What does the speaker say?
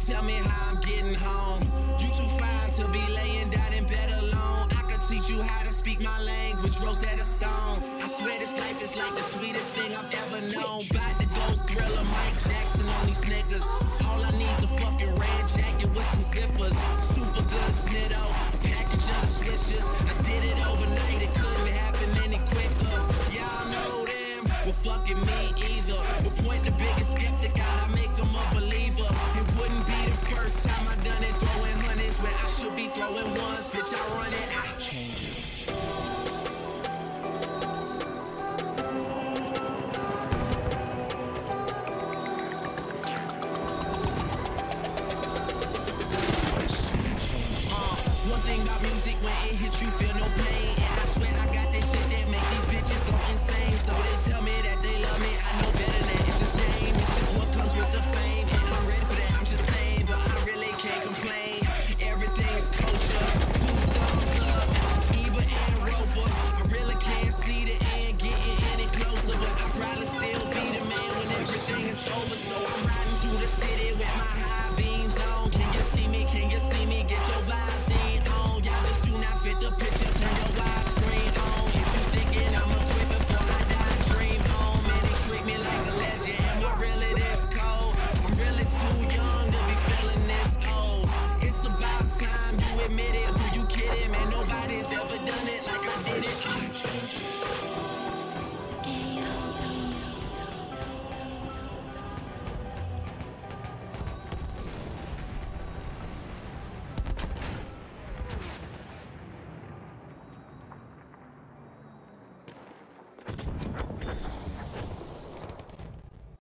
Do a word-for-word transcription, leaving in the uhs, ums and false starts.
tell me how I'm getting home. You too fine to be laying down in bed alone. I could teach you how to speak my language, Rosetta Stone. I swear this life is like the sweetest thing I've ever known. Bout to go Thriller, Mike Jackson on these niggas. All I need's a fucking red jacket with some zippers. Super good snitto, package of the switches. I did it overnight.